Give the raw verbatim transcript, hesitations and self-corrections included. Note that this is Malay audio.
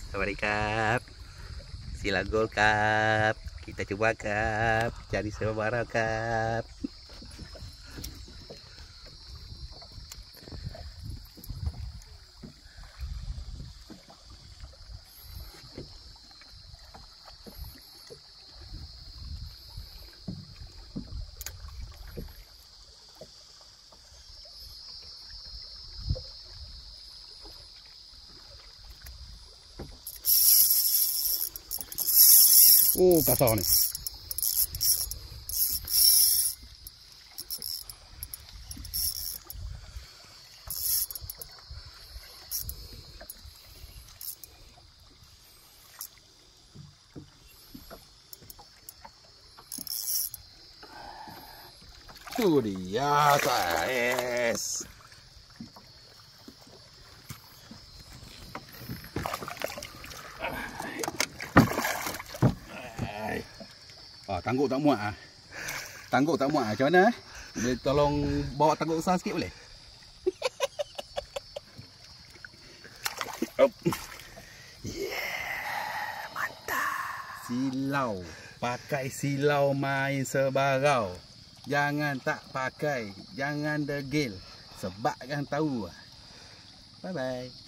สวัสดีครับศิลาโกลครับ kita coba ครับcari sebara ครับ Oh, kasar ni. Tu dia, guys. Oh, tangguk tak muat ah. Tangguk tak muat ah. Macam mana? Boleh tolong bawa tangguk besar sikit boleh? Yeah, mantap. Silau. Pakai silau main sebarau. Jangan tak pakai. Jangan degil. Sebab kan tahu. Bye bye.